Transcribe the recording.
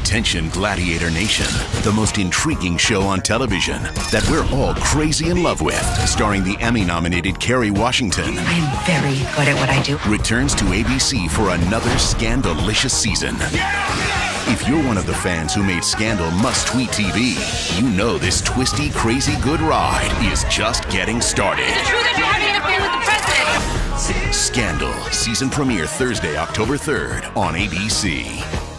Attention Gladiator Nation, the most intriguing show on television that we're all crazy in love with, starring the Emmy-nominated Kerry Washington. I am very good at what I do. Returns to ABC for another scandalicious season. If you're one of the fans who made Scandal must-tweet TV, you know this twisty, crazy good ride is just getting started. Is it true that you're having an affair with the president? Scandal, season premiere Thursday, October 3rd on ABC.